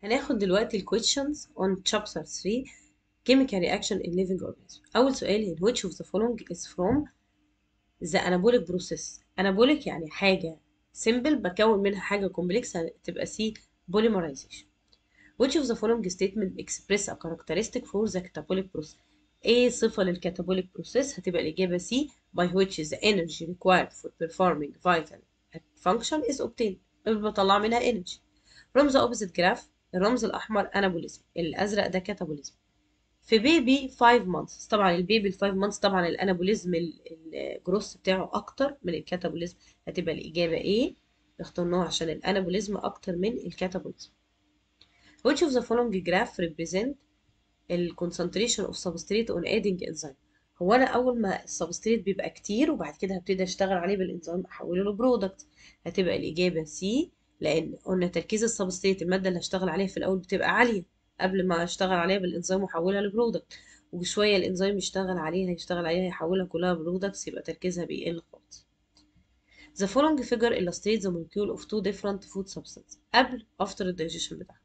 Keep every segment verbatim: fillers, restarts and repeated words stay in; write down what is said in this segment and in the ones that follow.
هناخد دلوقتي ال questions on chapter three chemical reaction in living organism. أول سؤال in which of the following is from the anabolic process. anabolic يعني حاجة simple بكون منها حاجة complex هتبقى C polymerization. which of the following statement express a characteristic for the catabolic process. ايه صفة للكاتابوليك process؟ هتبقى الإجابة C by which the energy required for performing vital function is obtained. بطلع منها energy. from the opposite graph الرمز الأحمر anabolism، الأزرق ده catabolism. في بيبي five months، طبعا البيبي ال five months طبعا الانابوليزم الجروس بتاعه أكتر من الكاتابوليزم، هتبقى الإجابة A. اخترناها عشان الانابوليزم أكتر من الكاتابوليزم. which of the following graph represent ال concentration of substrate on adding enzyme. هو أنا أول ما السبستريت بيبقى كتير وبعد كده هبتدي أشتغل عليه بالإنزيم أحوله لبرودكت، هتبقى الإجابة C، لأن قلنا تركيز السبستريت المادة اللي هشتغل عليها في الأول بتبقى عالية قبل ما أشتغل عليها بالإنزيم وأحولها لبرودكت، وشوية الإنزيم يشتغل عليها يشتغل عليها يحولها كلها برودكتس، يبقى تركيزها بيقل خالص. The following figure illustrates the molecule of two different food substances قبل after الدايجيشن بتاعها.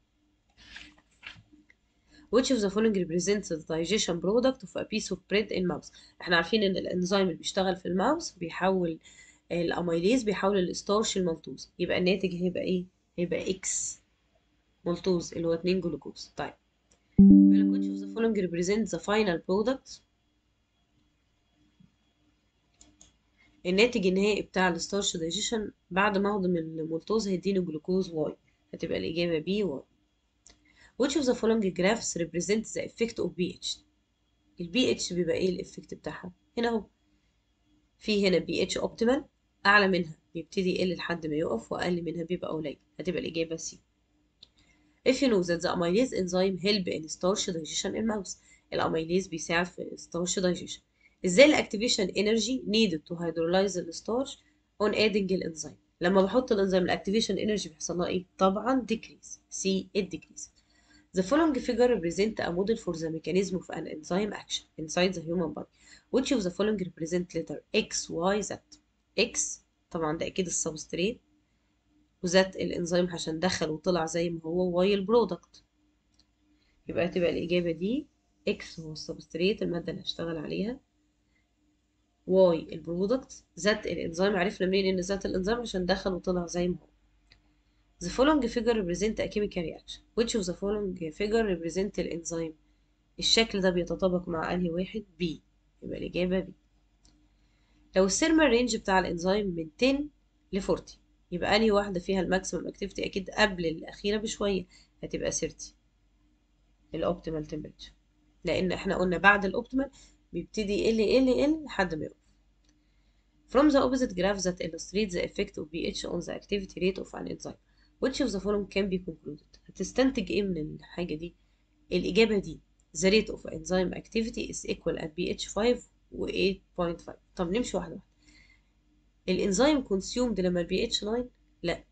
which of the following represents the digestion product of a piece of bread in mouse. احنا عارفين ان الانزيم اللي بيشتغل في الماوس بيحول الاميليز بيحول الستارش المالتوز، يبقى الناتج هيبقى ايه؟ هيبقى اكس مالتوز اللي هو اتنين جلوكوز. طيب بيقول لك which of the following represents the final product. الناتج النهائي بتاع الستارش دايجيشن بعد ما اهضم المالتوز هيديني جلوكوز واي، هتبقى الاجابه بي واي. which of the following graphs represents the effect of pH. البي اتش بيبقى ايه الافكت بتاعها؟ هنا اهو في هنا بي اتش اوبتيمال، اعلى منها بيبتدي يقل لحد ما يقف واقل منها بيبقى قليل، هتبقى الاجابه سي. if you know that the amylase enzyme help in starch digestion in mouse. الاميليز بيساعد في starch digestion. ازاي الاكتيفيشن انرجي needed to hydrolyze the starch on adding الانزيم؟ لما بحط الانزيم الاكتيفيشن انرجي بيحصل لها ايه؟ طبعا decrease. سي it decrease. The following figure represent a model for the mechanism of an enzyme action inside the human body. Which of the following represent letter X, Y, Z? X طبعا ده أكيد السبستريت، وZ الإنزيم عشان دخل وطلع زي ما هو، Y البرودكت، يبقى تبقى الإجابة دي X هو السبستريت المادة اللي هشتغل عليها، Y البرودكت، Z الإنزيم عرفنا منين إن Z الإنزيم عشان دخل وطلع زي ما هو. The following figure represent a chemical reaction. Which of the following figure represent الإنزيم؟ الشكل ده بيتطابق مع أنهي واحد؟ B، يبقى الإجابة B. لو السيرمال رينج بتاع الإنزيم من عشرة ل أربعين، يبقى أنهي واحدة فيها الماكسيمم اكتيفيتي؟ أكيد قبل الأخيرة بشوية، هتبقى ثلاثين الأوبتيمال تمبريتشر، لأن إحنا قلنا بعد الأوبتيمال بيبتدي يقل يقل يقل لحد ما يقف. From the opposite graph that illustrates the effect of pH on the activity rate of an enzyme. Which of the following can be concluded؟ هتستنتج إيه من الحاجة دي؟ الإجابة دي the rate of enzyme activity is equal at pH five و eight point five. طب نمشي واحدة واحدة. الإنزيم consumed لما البي اتش nine؟ لا،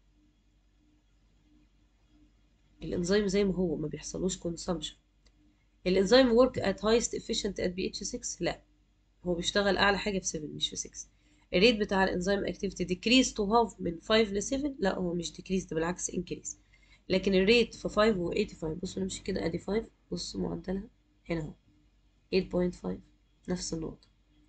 الإنزيم زي ما هو ما بيحصلوش consumption. الإنزيم work at highest efficient at pH six؟ لا، هو بيشتغل أعلى حاجة في سبعة مش في ستة. الريت بتاع الإنزيم activity decrease to half من five ل سبعة؟ لا، هو مش decrease، ده بالعكس increase. لكن الريت في five و eighty-five، بصوا نمشي كده ادي five، بصوا معدلها هنا اهو eight point five، نفس النقطة.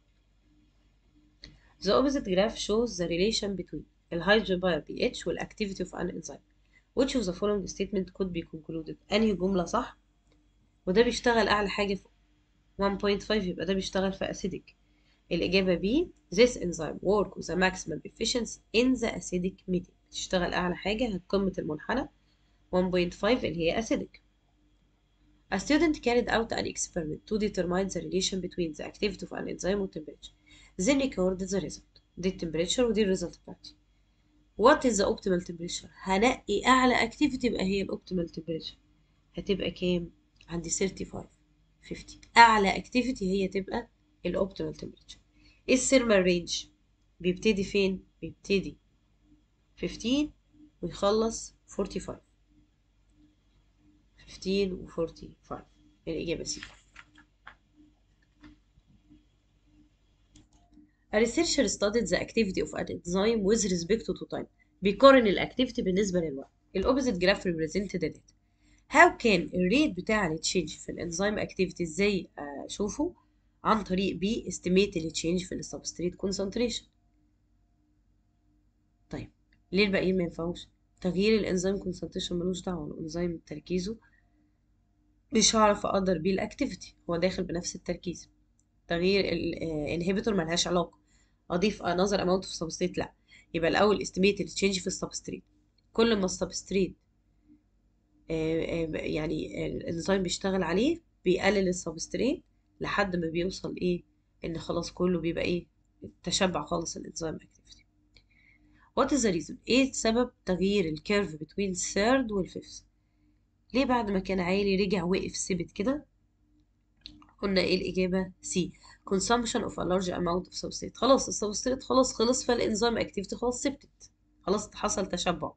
The opposite graph shows the relation between the hydrogen pH وال activity of an enzyme. Which of the following statement could be concluded؟ أنهي جملة صح؟ وده بيشتغل أعلى حاجة في one point five، يبقى ده بيشتغل في acidic. الإجابة B. This enzyme work with a maximum efficiency in the acidic medium. بتشتغل أعلى حاجة قمة المنحنى one point five اللي هي acidic. A student carried out an experiment to determine the relation between the activity of an enzyme and temperature. Then recorded the result. دي التمبريتشر ودي الريزلت بتاعتي. What is the optimal temperature؟ هنقي أعلى activity يبقى هي الأوبتيمال temperature. هتبقى كام؟ عندي thirty-five fifty. أعلى activity هي تبقى الأوبتيمال temperature. إيه الثيرمال رينج؟ بيبتدي فين؟ بيبتدي fifteen ويخلص forty-five. fifteen و forty-five، الإجابة سي. A researcher studied the activity of an enzyme with respect to time. بيقارن الأكتيفيتي بالنسبة للوقت. الأوبزيت جراف represent the data. how can الريت بتاع التشينج في الانزيم اكتيفيتي ازاي اشوفه؟ عن طريق بي estimate التشينج في السبستريت concentration. طيب ليه الباقيين ما ينفعوش؟ تغيير الانزيم concentration ملوش دعوه، الانزيم تركيزه مش هعرف اقدر بيه الاكتيفيتي، هو داخل بنفس التركيز. تغيير الانهبيتور ملهاش علاقه، اضيف another amount of substrate لا. يبقى الاول estimate التشينج في السبستريت، كل ما السبستريت يعني الانزيم بيشتغل عليه بيقلل السبستريت لحد ما بيوصل ايه ان خلاص كله بيبقى ايه تشبع خالص الانزيم اكتيفيتي. what is the reason؟ ايه سبب تغيير الكيرف between third والفيفث؟ ليه بعد ما كان عالي رجع وقف ثبت كده؟ قلنا ايه الاجابه سي consumption of a large amount of substrate. خلاص السبستريت خلاص خلص فالانزيم اكتيفيتي خلاص ثبتت، خلاص حصل تشبع.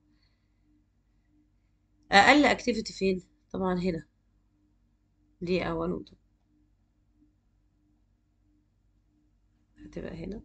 اقل اكتيفيتي فين؟ طبعا هنا، دي اول نقطه هتبقى هنا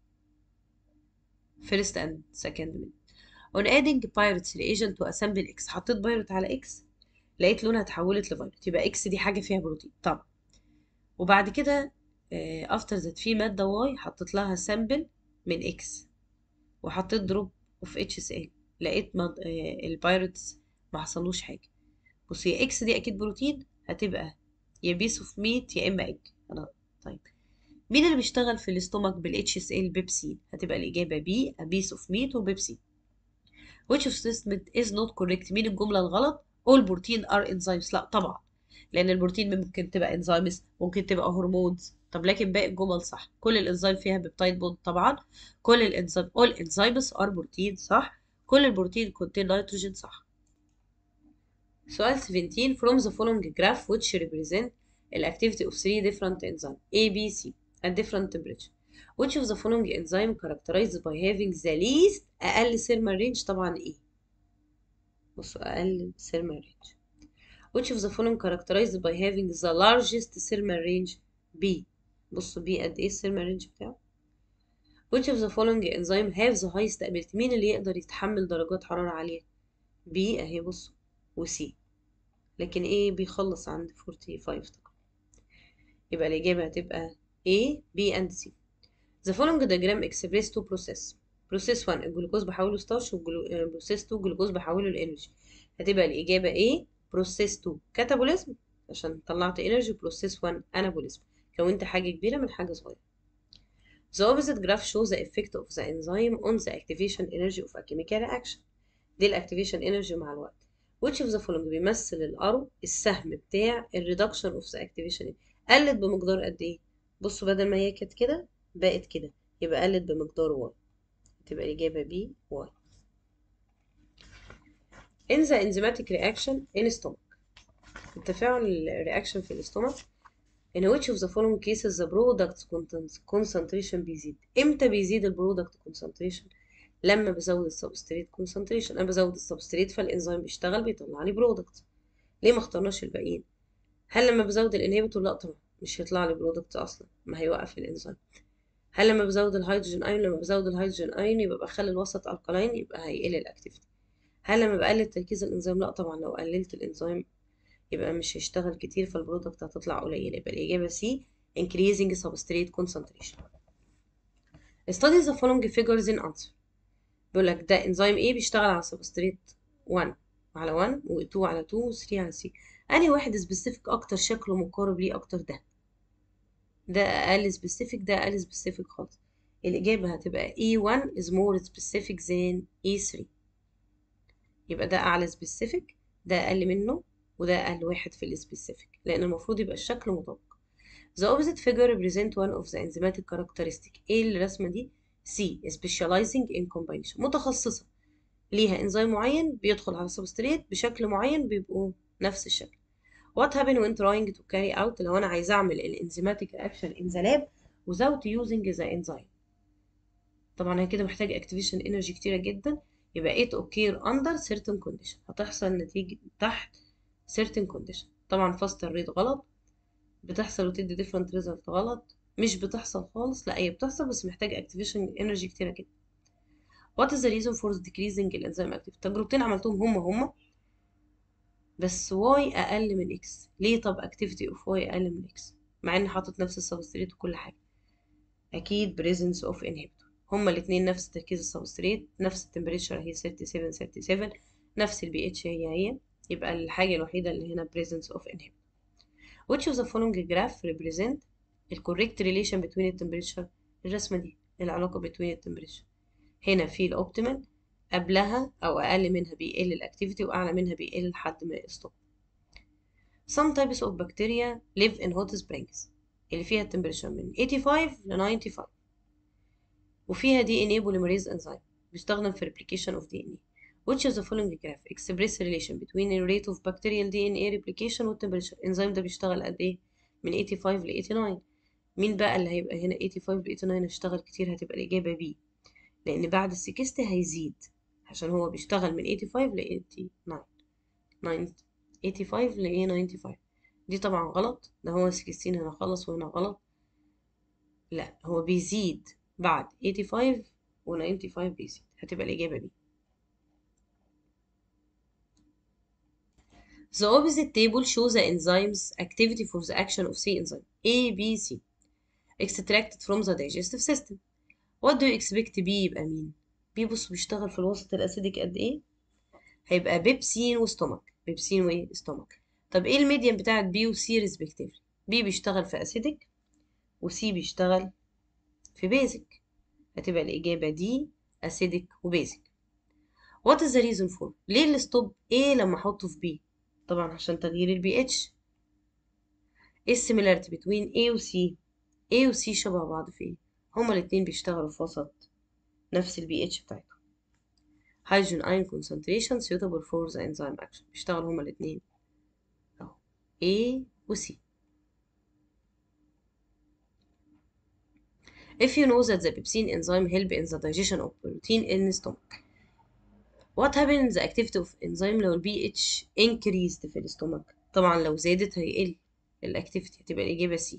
first and second minute. on adding pirates reagent to assemble X، حطيت بايرت على X لقيت لونها اتحولت لفيروت، يبقى X دي حاجة فيها بروتين طبعا. وبعد كده آه، after that في مادة Y حطيت لها سامبل من X وحطيت دروب اوف اتش اس ال، لقيت مد... آه، البايرتس ما حصلوش حاجة. بصي يا X دي أكيد بروتين، هتبقى يا بيس اوف ميت يا إما إج. أنا طيب مين اللي بيشتغل في الاستومك بالاتش اس ال؟ بيبسين. هتبقى الإجابة بي a piece of meat وبيبسين. which of statement is not correct؟ مين الجملة الغلط؟ all protein are enzymes. لا طبعا، لأن البروتين ممكن تبقى enzymes ممكن تبقى هرمونز. طب لكن باقي الجمل صح، كل الانزيم فيها بيبتايد بوند طبعا، كل الانزيم all enzymes are protein صح، كل البروتين contain nitrogen صح. سؤال سبعتاشر from the following graph which represent الactivity of three different enzymes A, B, C at different temperature. which of the following enzyme characterized by having the least أقل thermal range؟ طبعا إيه؟ بصوا أقل thermal range. which of the following characterized by having the largest thermal range؟ B. بصوا B قد إيه thermal range بتاعه. which of the following enzyme have the highest ability؟ مين اللي يقدر يتحمل درجات حرارة عالية؟ B أهي بصوا و C، لكن A بيخلص عند خمسة وأربعين طبعا. يبقى الإجابة هتبقى A, B and C. The following diagram express two process. process one الجلوكوز بحوله ستارش، وبروسيس اتنين الجلوكوز بحوله لإنرجي. هتبقى الإجابة A process اتنين كاتابوليزم عشان طلعت إنرجي، process one أنابوليزم كونت حاجة كبيرة من حاجة صغيرة. The opposite graph shows the effect of the enzyme on the activation energy of a chemical reaction. دي الأكتيفيشن انرجي مع الوقت. which of the following بيمثل الأرو السهم بتاع ال reduction of the activation energy. قلت بمقدار قد إيه؟ بصوا بدل ما هي كانت كده بقت كده، يبقى قلت بمقدار y. تبقى الإجابة B y. in the enzymatic reaction in stomach. التفاعل الرياكشن في الاستومك in which of the following cases the product concentration بيزيد؟ امتى بيزيد البرودكت concentration؟ لما بزود السبستريت concentration. انا بزود السبستريت فالانزيم بيشتغل بيطلع لي برودكت. ليه ما اخترناش الباقيين؟ هل لما بزود الانهبيتور؟ لا طبعا مش هيطلع لي برودكت اصلا، ما هيوقف الانزيم. هل لما بزود الهيدروجين ايون؟ لما بزود الهيدروجين ايون يبقى بخلي الوسط الكلاين يبقى هيقل الاكتيفيتي. هل لما بقلل تركيز الانزيم؟ لا طبعا، لو قللت الانزيم يبقى مش هيشتغل كتير فالبرودكت هتطلع قليل. يبقى الاجابه سي increasing substrate concentration. study the following figures in answer. بيقول لك ده انزيم ايه بيشتغل على سبستريت واحد على واحد و2 على اتنين و3 على ثلاثة. انهي واحد سبيسيفيك اكتر شكله مقارب ليه اكتر؟ ده ده اقل سبيسيفيك، ده اقل سبيسيفيك خالص. الاجابه هتبقى إي واحد is more specific than إي ثلاثة. يبقى ده اعلى سبيسيفيك، ده اقل منه، وده اقل واحد في السبيسيفيك، لان المفروض يبقى الشكل مطابق. The opposite figure represent one of the enzymatic characteristic. ايه الرسمه دي؟ C specializing in combination متخصصه، ليها انزيم معين بيدخل على سبستريت بشكل معين بيبقوا نفس الشكل. what happen when trying to carry out لو انا عايزه اعمل الانزيماتيك اكشن in the lab without using the enzyme؟ طبعا هي كده محتاجه اكتيفيشن انرجي كتيره جدا، يبقى it occur under certain condition هتحصل نتيجه تحت certain condition. طبعا faster rate غلط، بتحصل وتدي different result غلط، مش بتحصل خالص، لا هي بتحصل بس محتاجه اكتيفيشن انرجي كتيره جدا. what is the reason for decreasing الانزيم activity؟ تجربتين عملتهم هم هم بس y اقل من x. ليه؟ طب activity of y اقل من x مع ان حاطط نفس السبستريت وكل حاجه؟ اكيد presence of inhibitor. هما الاتنين نفس تركيز السبستريت، نفس التمبريتشر هي سبعة وثلاثين سبعة وثلاثين، نفس البي اتش هي هي، يبقى الحاجه الوحيده اللي هنا presence of inhibitor. which of the following graph represent the correct relation between the temperature؟ الرسمه دي العلاقه between التمبريتشر. هنا في الاوبتيمال، قبلها او اقل منها بيقل الاكتيفيتي واعلى منها بيقل لحد ما يستوب. some types of bacteria live in hot springs اللي فيها التمبريتشر من خمسة وثمانين ل خمسة وتسعين، وفيها دي ان اي polymerase enzyme بيستخدم في replication of دي ان اي. which of the following graph express relation between the rate of bacterial دي ان اي replication والtemperature؟ الانزيم ده بيشتغل قد ايه؟ من خمسة وثمانين ل تمانية وتسعين. مين بقى اللي هيبقى هنا خمسة وثمانين ل تمانية وتسعين هيشتغل كتير؟ هتبقى الإجابة بي، لأن بعد ال ستين هيزيد عشان هو بيشتغل من خمسة وثمانين ل تمانية وتسعين. خمسة وثمانين ل تمانية وتسعين دي طبعا غلط، ده هو ستاشر هنا خلص وهنا غلط. لا هو بيزيد بعد خمسة وثمانين و خمسة وتسعين بيزيد، هتبقى الإجابة بي. The opposite table shows the enzymes activity for the action of C enzyme A, B, C extracted from the digestive system. What do you expect B يبقى مين؟ B بص بيشتغل في الوسط الأسيديك قد إيه؟ هيبقى بيبسين وستومك، بيبسين وإيه؟ ستومك. طب إيه الميديم بتاعت B و C respectively؟ B بيشتغل في أسيديك و C بيشتغل في بيزك، هتبقى الإجابة دي أسيديك وبيزك. What is the reason for؟ ليه الستوب A لما أحطه في B؟ طبعا عشان تغيير البي اتش. ايه السيميلاريتي between A و C؟ A و C شبه بعض في ايه؟ هما الاتنين بيشتغلوا في وسط نفس البي اتش بتاعتهم. hydrogen ion concentration suitable for the enzyme action، بيشتغلوا هما الاتنين اهو A و C. if you know that the pepsin enzyme help in the digestion of protein in stomach، what happens in the activity of enzyme لو البي اتش increased في الستومك؟ طبعا لو زادت هيقل الاكتيفيتي، هتبقى الإجابة C.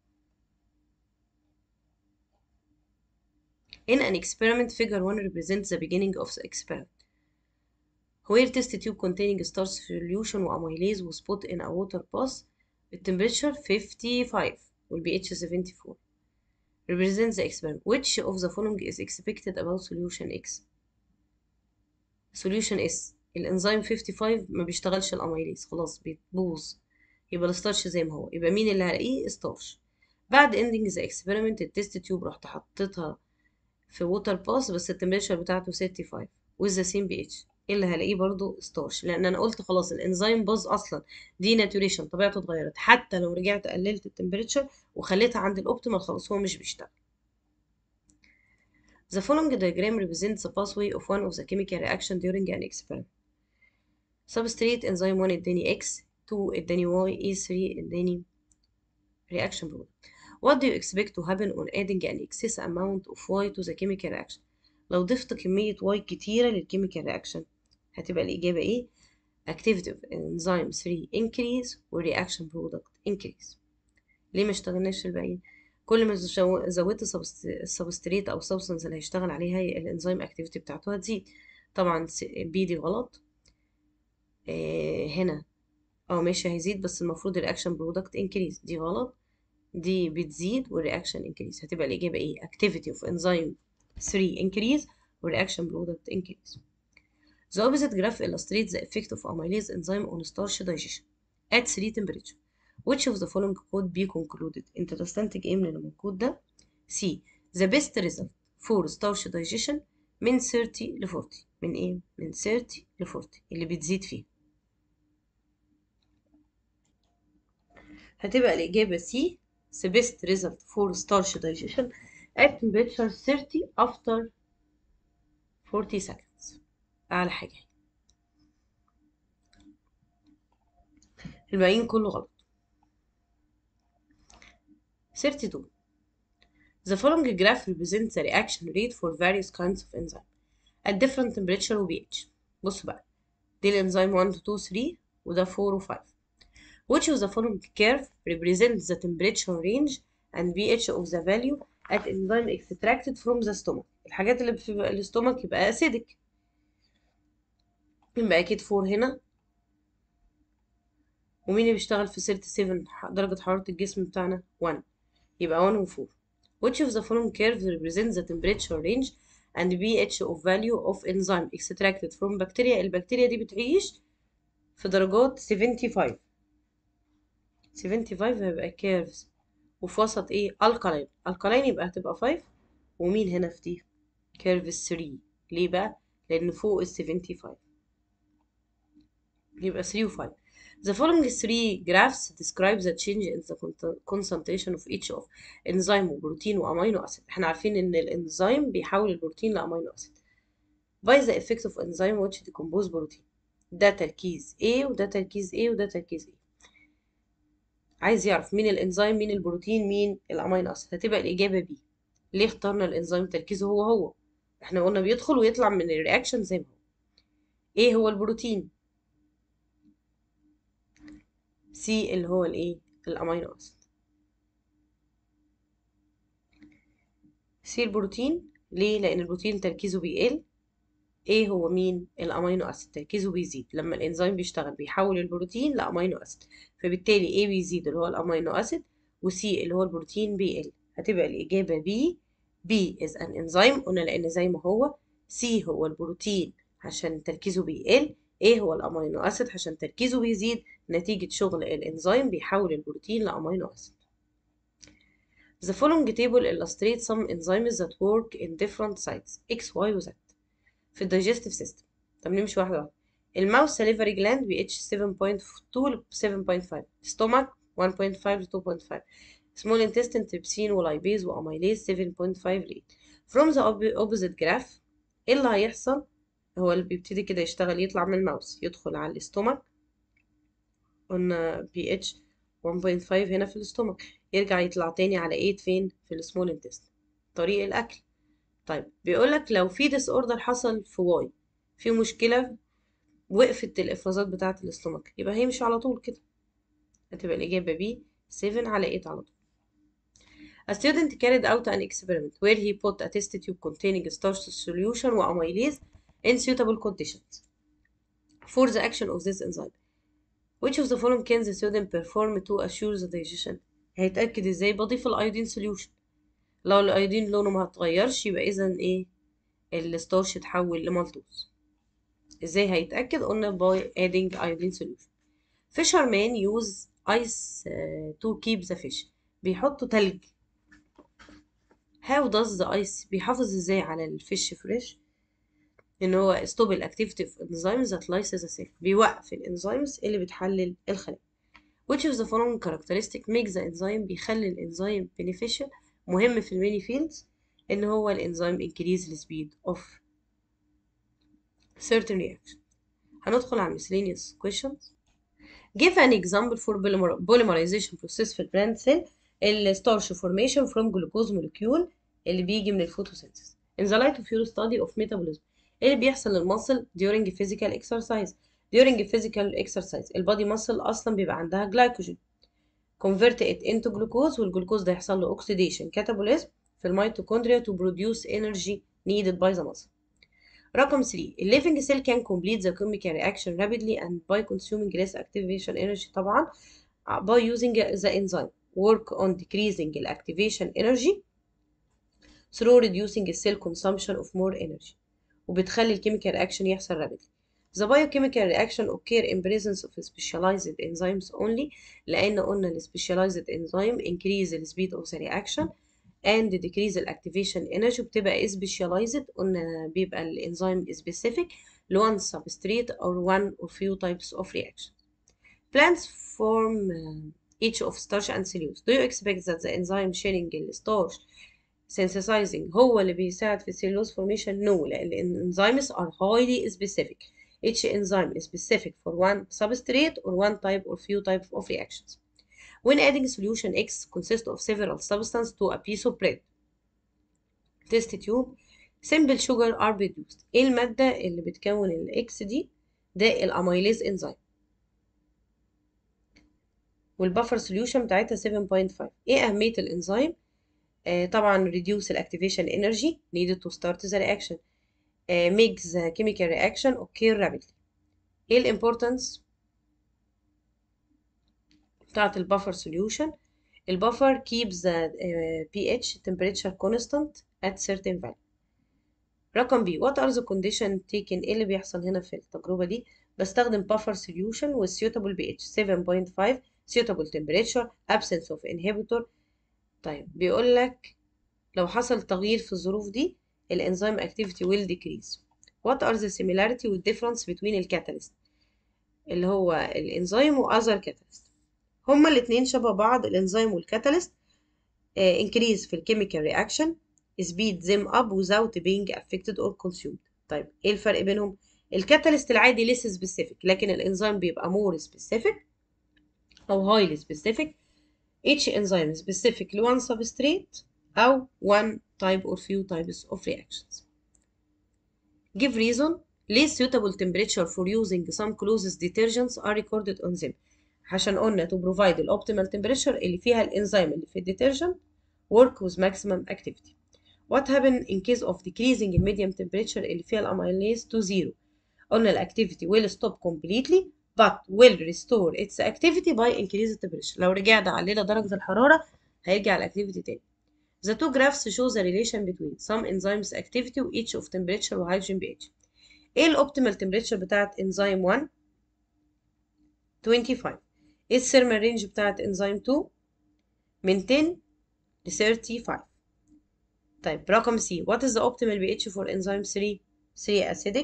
In an experiment, figure one represents the beginning of the experiment where test tube containing starch solution وamylase was put in a water bath with temperature fifty-five والبي اتش seventy-four. represents the experiment. Which of the following is expected about solution X؟ solution S الانزيم fifty-five ما بيشتغلش الاميليز، خلاص بيتبوظ، يبقى الستارش زي ما هو، يبقى مين اللي هلاقيه؟ ستارش. بعد ending the experiment التست تيوب رحت حطيتها في ووتر باس بس التمبريتشر بتاعته ستة وستين with the same pH، ايه اللي هلاقيه؟ برضو ستارش، لان انا قلت خلاص الانزيم باظ اصلا، دي ناتوريشن طبيعته اتغيرت، حتى لو رجعت قللت التمبريتشر وخليتها عند الاوبتيمال خلاص هو مش بيشتغل. The following diagram represents the pathway of one of the chemical reaction during an experiment. substrate enzyme one اداني X، two اداني Y، E three اداني reaction product. What do you expect to happen on adding an excess amount of Y to the chemical reaction؟ لو ضفت كمية Y كتيرة للكيميكال رياكشن هتبقى الإجابة إيه؟ activity of enzyme three increase و reaction product increase. ليه ما اشتغلناش في الباقيين؟ كل ما زودت السبستريت أو substance اللي هيشتغل عليها الانزيم activity بتاعته هتزيد. طبعا بي دي غلط. آه هنا اه ماشي هيزيد بس المفروض الرياكشن برودكت increase، دي غلط، دي بتزيد والرياكشن increase، هتبقى الإجابة إيه؟ activity of enzyme three increase والreaction product increase. The opposite graph illustrates the effect of amylase enzyme on starch digestion at three temperature. Which of the following could be concluded؟ انت تستنتج ايه من المنقود ده؟ C. The best result for starch digestion من thirty ل forty. من ايه؟ من thirty ل forty اللي بتزيد فيه. هتبقى الإجابة C. The best result for starch digestion at temperature thirty after forty seconds. أعلى حاجة. الباقيين كله غلط. thirty-two. The following graph represents the reaction rate for various kinds of enzyme at different temperature و pH. بص بقى دي الانزيم one two three وده four و five. Which of the following curve represents the temperature range and pH of the value at enzyme extracted from the stomach؟ الحاجات اللي في الاستومك يبقى acidic، يبقى أكيد four هنا ومين اللي بيشتغل في ثلاثة وثلاثين درجة حرارة الجسم بتاعنا؟ واحد. يبقى واحد و أربعة. which of the following curves represents the temperature range and pH of value of enzyme extracted from bacteria؟ البكتيريا دي بتعيش في درجات خمسة وسبعين. خمسة وسبعين هيبقى curves وفي وسط ايه؟ alkaline. alkaline يبقى هتبقى خمسة. ومين هنا في دي؟ curves ثلاثة. ليه بقى؟ لأن فوق ال خمسة وسبعين يبقى ثلاثة و خمسة. The following three graphs describe the change in the concentration of each of enzyme وبروتين وامينو اسيد. احنا عارفين ان الانزيم بيحول البروتين لامينو اسيد. by the effect of enzyme which decompose protein. ده تركيز A وده تركيز A وده تركيز A. عايز يعرف مين الانزيم مين البروتين مين الامينو اسيد، هتبقى الاجابه B. ليه اخترنا الانزيم تركيزه هو هو؟ احنا قلنا بيدخل ويطلع من الرياكشن زي ما هو. ايه هو البروتين؟ سي اللي هو الايه؟ الامينو اسيد. سي البروتين. ليه؟ لان البروتين تركيزه بيقل. ايه هو مين؟ الامينو اسيد تركيزه بيزيد لما الانزيم بيشتغل بيحول البروتين لامينو اسيد، فبالتالي ايه بيزيد اللي هو الامينو اسيد، وسي اللي هو البروتين بيقل. هتبقى الاجابه بي. بي is an enzyme قلنا لان زي ما هو. سي هو البروتين عشان تركيزه بيقل. ايه هو الامينو اسيد عشان تركيزه بيزيد نتيجه شغل الانزيم بيحول البروتين لامينو اسيد. The following table illustrates some enzymes that work in different sites X, Y و Z في الدايجستيف سيستم. طب نمشي واحدة واحدة. الماوس ساليفري جلاند بي اتش سبعة فاصلة اتنين ل سبعة فاصلة خمسة. ستومك واحد فاصلة خمسة ل اتنين فاصلة خمسة. سمول انتستين تريبسين ولايبيز واميليز سبعة فاصلة خمسة ل تمانية. From the opposite graph ايه اللي هيحصل؟ هو اللي بيبتدي كده يشتغل يطلع من الماوس يدخل على الاستومك، قلنا بي اتش واحد فاصلة خمسة هنا في الاستومك، يرجع يطلع تاني على تمانية فين؟ في السمول انتستين طريق الاكل. طيب بيقولك لو في ديس اوردر حصل في واي، في مشكلة وقفت الافرازات بتاعة الاستومك، يبقى هيمشي على طول كده. هتبقى الإجابة بي سبعة على تمانية على طول. A student carried out an experiment where he put a test tube containing starch solution وamylase in suitable conditions for the action of this enzyme. Which of the following can the student perform to assure the digestion؟ هيتأكد ازاي؟ بضيف الايودين solution. لو الايودين لونه ما هتغيرش يبقى اذا ايه؟ الستارش اتحول لمالتوز. ازاي هيتأكد؟ قلنا by adding iodine solution. fishermen use ice uh, to keep the fish. بيحطوا تلج. how does the ice بيحافظ ازاي على الفيش فريش؟ ان هو stop the activity of enzymes that lyse the cell. بيوقف الانزيمز اللي بتحلل الخلايا. which of the following characteristic makes the enzyme بيخلي الانزيم beneficial مهم في الميني فيلدز؟ ان هو الانزيم increase the speed of certain reaction. هندخل على miscellaneous questions. Give an example for polymer polymerization process في البلانت سيل. الستارش formation from glucose molecule اللي بيجي من الفوتوسينثيز. In the light of your study of metabolism اللي بيحصل للمصل during physical exercise. during physical exercise البادي مصل أصلا بيبقى عندها جلايكوجين. convert it into glucose والجلوكوز ده يحصل له oxidation catabolism في الميتوكوندريا to produce energy needed by the muscle. رقم ثلاثة a living cell can complete the chemical reaction rapidly and by consuming less activation energy طبعا by using the enzyme work on decreasing the activation energy through reducing the cell consumption of more energy وبتخلي الكيميكال reaction يحصل rapidly. The biochemical reaction occur in presence of specialized enzymes only لأن قلنا ال specialized enzyme increase the speed of the reaction and decrease the activation energy بتبقى specialized قلنا بيبقى الانزيم specific ل one substrate or one or few types of reaction. Plants form uh, each of starch and cellulose. Do you expect that the enzyme sharing the starch synthesizing هو اللي بيساعد في cellulose formation? No, لأن enzymes are highly specific. Each enzyme is specific for one substrate or one type or few types of reactions. When adding solution X consists of several substances to a piece of bread. Test tube. Simple sugar are produced. ايه المادة اللي بتكون الاكس دي؟ ده الاميليز انزيم. والبفر سوليوشن بتاعتها سبعة فاصلة خمسة. ايه اهمية الانزيم؟ آه طبعا reduce the activation energy needed to start the reaction. آه makes the chemical reaction occur rapidly. ايه الامبورتانس؟ بتاعة البفر solution. البفر keeps the uh, pH temperature constant at certain value. رقم B what are the conditions taken؟ ايه اللي بيحصل هنا في التجربة دي؟ بستخدم buffer solution with suitable pH seven point five suitable temperature absence of inhibitor. طيب بيقول لك لو حصل تغيير في الظروف دي الانزيم activity will decrease. What are the similarity with difference between الكاتاليست اللي هو الانزيم و other catalyst؟ هما الاتنين شبه بعض الانزيم والكاتاليست. uh, increase في الكيميكال reaction speed them up without being affected or consumed. طيب ايه الفرق بينهم؟ الكاتاليست العادي less specific لكن الانزيم بيبقى more specific او highly specific. each enzyme is specific ل one substrate أو one type or few types of reactions. Give reason ليه suitable temperature for using some closest detergents are recorded on them. عشان قلنا to provide the optimal temperature اللي فيها الانزيم اللي في الديترجنت work with maximum activity. What happen in case of decreasing the medium temperature اللي فيها الاميليز to zero؟ قلنا الactivity will stop completely but will restore its activity by increased temperature. لو رجعنا علينا درجة الحرارة هيرجع الاكتيفيتي تاني. The two graphs show the relation between some enzymes activity و each of temperature و hydrogen pH. ايه الاوبتيمال temperature بتاعت enzyme one؟ twenty-five. ايه الثيرمال رينج بتاعت enzyme two؟ من ten ل thirty-five. طيب رقم C what is the optimal pH for enzyme three؟ three acidic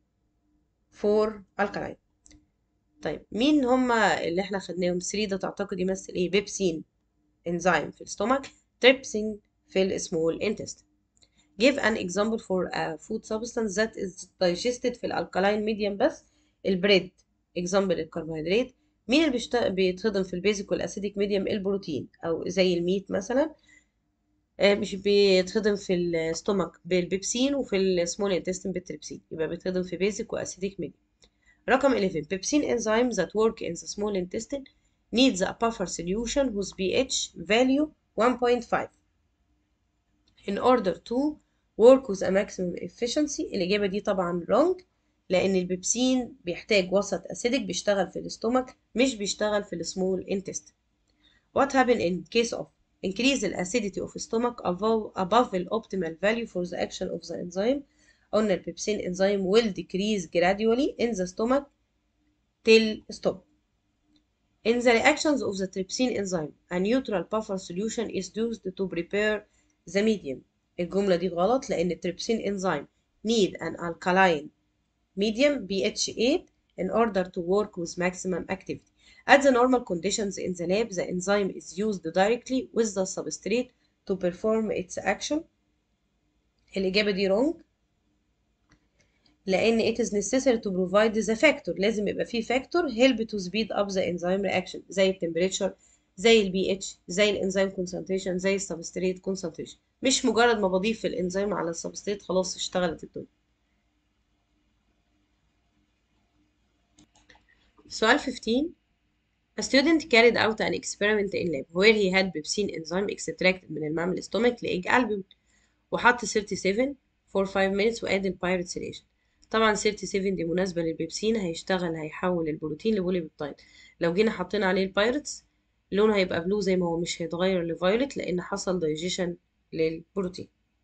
four alkaline. طيب مين هما اللي احنا خدناهم؟ three ده تعتقد يمثل ايه؟ بيبسين enzyme في الستومك، تريبسين في السمول intestine. Give an example for a food substance that is digested في الالكالاين medium بس. البريد example الكربوهيدرات. مين اللي بيشت... بيتهضم في البيزك والاسيديك ميديم؟ البروتين او زي الميت مثلا. آه مش بيتهضم في الستومك بالبيبسين وفي السمول انتستين بالتريبسين، يبقى بيتهضم في بيزك واسيديك ميديم. رقم eleven pepsin enzymes that work in the small intestine needs a buffer solution whose pH value one point five in order to work with a maximum efficiency. الإجابة دي طبعا wrong لأن البيبسين بيحتاج وسط أسيدك بيشتغل في الاستومك مش بيشتغل في السمول intestine. What happen in case of increase the acidity of stomach above, above the optimal value for the action of the enzyme؟ قلنا البيبسين enzyme will decrease gradually in the stomach till stop. In the reactions of the trypsin enzyme, a neutral buffer solution is used to prepare the medium. الجملة دي غلط لأن التريبسين enzyme need an alkaline medium pH eight in order to work with maximum activity. At the normal conditions in the lab, the enzyme is used directly with the substrate to perform its action. الإجابة دي wrong لأن it is necessary to provide the factor. لازم يبقى فيه factor help to speed up the enzyme reaction زي ال temperature زي ال pH زي ال enzyme concentration زي ال substrate concentration. مش مجرد ما بضيف الانزيم على السبستريت خلاص اشتغلت الدنيا. سؤال fifteen. A student carried out an experiment in lab where he had pepsin enzyme extracted من المعمل stomach لإيج ألبوم وحط thirty-seven for five minutes وقاد البايرت سيليشن. طبعا thirty-seven دي مناسبة للبيبسين هيشتغل هيحول البروتين لبوليبيبتايد. لو جينا حطينا عليه البايرتس لونه هيبقى بلو زي ما هو مش هيتغير لفايولت لأن حصل دايجيشن للبروتين.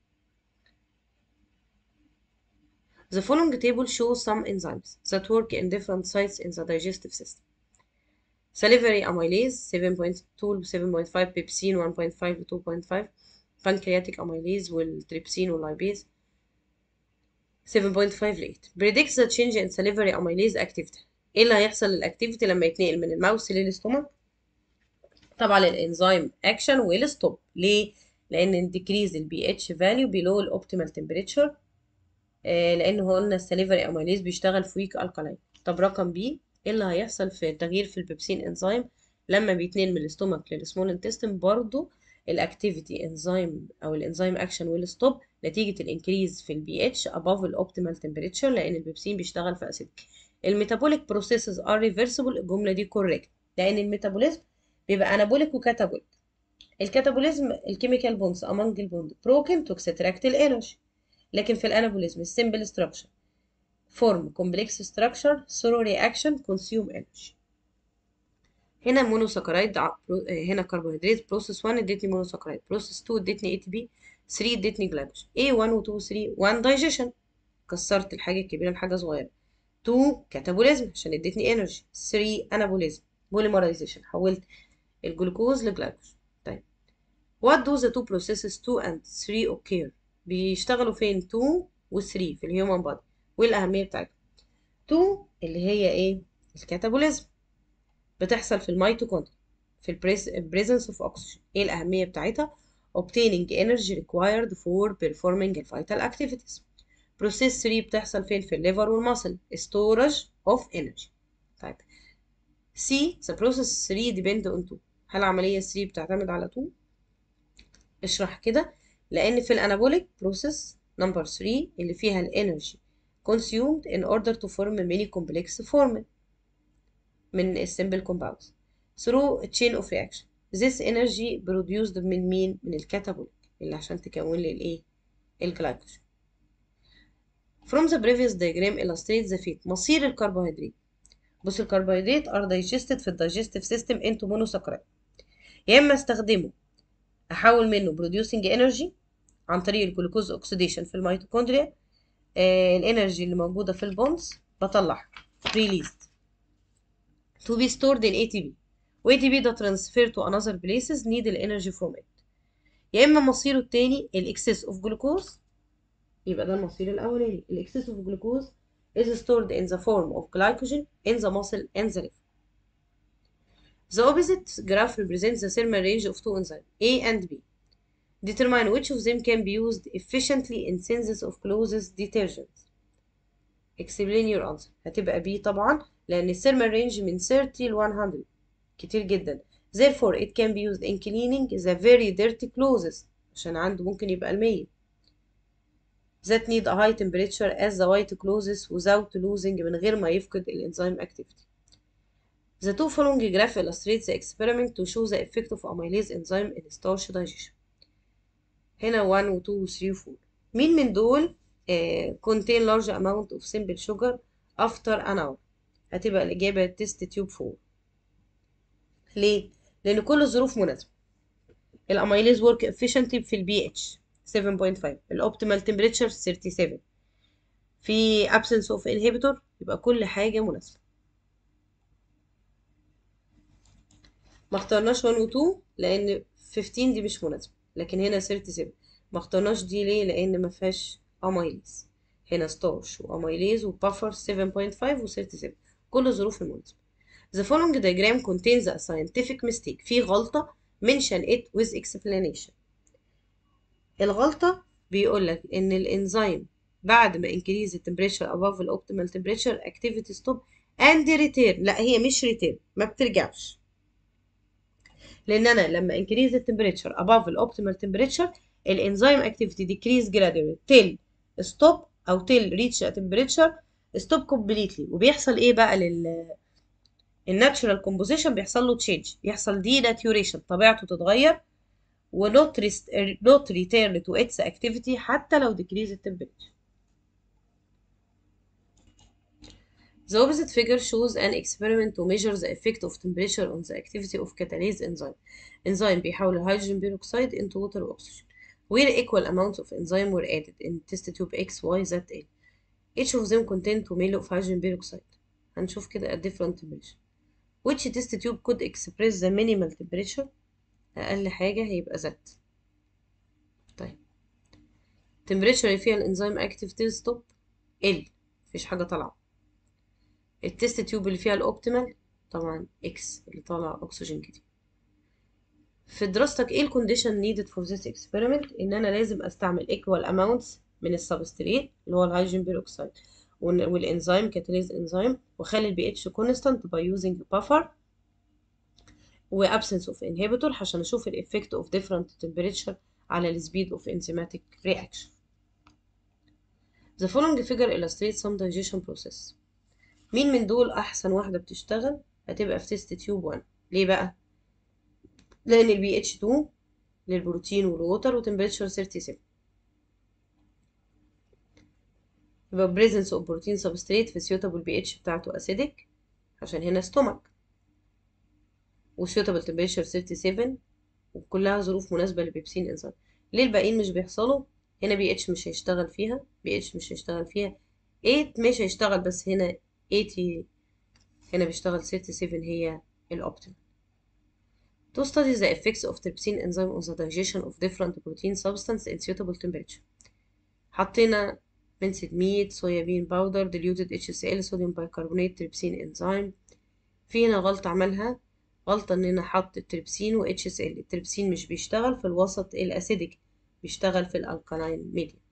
The following table shows some enzymes that work in different sites in the digestive system. Salivary amylase seven point two ل seven point five pepsin one point five ل two point five pancreatic amylase والتريبسين واللايبيز seven point five ل eight. Predicts the change in salivary amylase activity. ايه اللي هيحصل للاكتيفيتي لما يتنقل من الماوس للاستومك؟ طبعا الانزيم اكشن ويل ستوب. ليه؟ لان decrease ال pH value below ال optimal temperature آه لان هو قلنا الساليفري اميليز بيشتغل في ويك الكالاين. طب رقم بي ايه اللي هيحصل في التغيير في البيبسين انزيم لما بيتنقل من الاستومك للسمول انتستين؟ برضو الاكتيفيتي انزيم او الانزيم اكشن ويل ستوب نتيجه الانكريز في البي اتش above الاوبتيمال تمبريتشر لان البيبسين بيشتغل في اسيدك. الميتابوليك بروسيسز ار ريفرسبل. الجمله دي كوريكت لان الميتابوليزم بيبقى انابوليك وكاتابوليك. الكاتابوليزم الكيميكال بونز among البوند broken to extract الانرجي، لكن في الانابوليزم السمبل structure form complex structure through reaction consume energy. هنا مونوساكرايد، هنا كربوهيدرات، بروسيس واحد ادتني مونوساكرايد، بروسيس اتنين ادتني اي تي بي، تلاتة ادتني جلايكوجين. ايه واحد و اتنين و تلاتة، واحد دايجيشن، كسرت الحاجه الكبيره لحاجه صغيره. اتنين كاتابوليزم عشان ادتني انرجي. تلاتة انابوليزم بوليمرايزيشن، حولت الجلوكوز لجلايكوجين. طيب what do the two processes two and three occur؟ بيشتغلوا فين اتنين و تلاتة في الهيومن بادي، وايه الاهميه بتاعتهم؟ اتنين اللي هي ايه؟ الكاتابوليزم، بتحصل في الميتوكوندريا في البريزنس اوف اوكسجين. ايه الاهميه بتاعتها؟ obtaining energy required for performing vital activities. بروسيس تلاتة بتحصل فين؟ في الليفر والماسل، storage of energy. طيب C the process تلاتة depend on اتنين، هل العمليه تلاتة بتعتمد على اتنين؟ اشرح كده. لان في الانابوليك بروسيس نمبر تلاتة اللي فيها الانرجي consumed in order to form many complex form من السمبل compounds through a chain of reaction. This energy produced من مين؟ من الكاتابوليك اللي عشان تكون لي الايه؟ الجلايكوجين. From the previous diagram illustrates the fate، مصير الكربوهيدرات. بص الكربوهيدرات are digested في الدايجستيف سيستم into monosaccharide. يا اما استخدمه احول منه producing energy عن طريق الجلوكوز اوكسيديشن في الميتوكوندريا، آه الانرجي اللي موجوده في البونز بطلعها released to be stored in A T P، و A T P ده transfer to another places need the energy from it. يا اما مصيره التاني الاكسس اوف جلوكوز، يبقى ده المصير الاولاني. الاكسس اوف جلوكوز is stored in the form of glycogen in the muscle and the liver. The opposite graph represents the thermal range of two enzymes A and B. Determine which of them can be used efficiently in synthesis of closest detergents. Explain your answer. هتبقى B طبعا لأن الثيرمال رينج من thirty ل one hundred كتير جدا. Therefore it can be used in cleaning the very dirty clothes عشان عنده ممكن يبقى المية that need a high temperature as the white clothes without losing من غير ما يفقد الانزيم activity. The two following graph illustrates the experiment to show the effect of amylase enzyme in starch digestion. هنا one و two و three و four. مين من دول uh, contain large amount of simple sugar after an hour؟ هتبقى الإجابة تيست تيوب four. ليه؟ لأن كل الظروف مناسبة. الأميليز work efficiently في البي اتش seven point five، الأوبتيمال temperature thirty-seven، في absence of inhibitor، يبقى كل حاجة مناسبة. ما اخترناش one و two لأن fifteen دي مش مناسبة، لكن هنا thirty-seven. ما اخترناش دي ليه؟ لأن ما فيهاش أميليز. هنا ستارش وأميليز وبافر seven point five و thirty-seven، كل الظروف المناسبة. The following diagram contains a scientific mistake. في غلطة mention it with explanation. الغلطة بيقول لك إن الإنزيم بعد ما increase the temperature above the optimal temperature activity stop and return. لا هي مش return، ما بترجعش. لأن أنا لما increase the temperature above the optimal temperature الإنزيم activity decrease gradually till stop أو till reach a temperature stop completely. وبيحصل إيه بقى لل الناتشورال كومبوزيشن؟ بيحصل له تشينج، يحصل دي ناتيوريشن، طبيعته تتغير و not, not return to its activity حتى لو decrease the temperature. The opposite figure shows an experiment to measure the effect of temperature on the activity of catalase enzyme. Enzyme بيحول الهيدروجين peroxide into water or oxygen where equal amounts of enzyme were added in test tube X, Y, Z, L. Each of them contain two milliliters of hydrogen peroxide. هنشوف كده at different temperature. Which test tube could express the minimal temperature؟ أقل حاجة هيبقى Z. طيب temperature اللي فيها الانزيم activity stop L، مفيش حاجة طالعة. التست تيوب اللي فيها الاوبتيمال طبعا اكس اللي طالع اكسجين كتير. في دراستك ايه الكونديشن نيدد فور ذس اكسبيرمنت؟ ان انا لازم استعمل ايكوال اماونتس من السبستريت اللي هو الهيدروجين بيروكسيد والانزيم كاتاليز انزيم، واخلي البي اتش كونستانت باي يوزنج بافر وابسنس اوف انهبيتور عشان اشوف الايفكت اوف ديفرنت تمبريتشر على السبيد اوف انزيماتيك رياكشن. The following figure illustrates some digestion process. مين من دول احسن واحده بتشتغل؟ هتبقى في تيست تيوب واحد. ليه بقى؟ لان البي اتش اتنين للبروتين والووتر وتمبريتشر thirty-seven، يبقى presence of protein substrate في suitable بي اتش بتاعته acidic عشان هنا stomach. وsuitable temperature سبعة وثلاثين، وكلها ظروف مناسبة لبيبسين انزيم. ليه الباقيين مش بيحصلوا؟ هنا بي اتش مش هيشتغل فيها، بي اتش مش هيشتغل فيها، تمانية مش هيشتغل، بس هنا تمانين هنا بيشتغل سبعة وستين هي الأوبتيمال. To study the effects of trypsin enzyme on the digestion of different protein substance in suitable temperature. حطينا minced meat, soybean powder, diluted اتش سي ال, sodium bicarbonate, trypsin enzyme. في هنا غلطة عملها، غلطة إننا حط التريبسين و اتش سي ال. التريبسين مش بيشتغل في الوسط الأسيديك، بيشتغل في الألكالاين ميديا.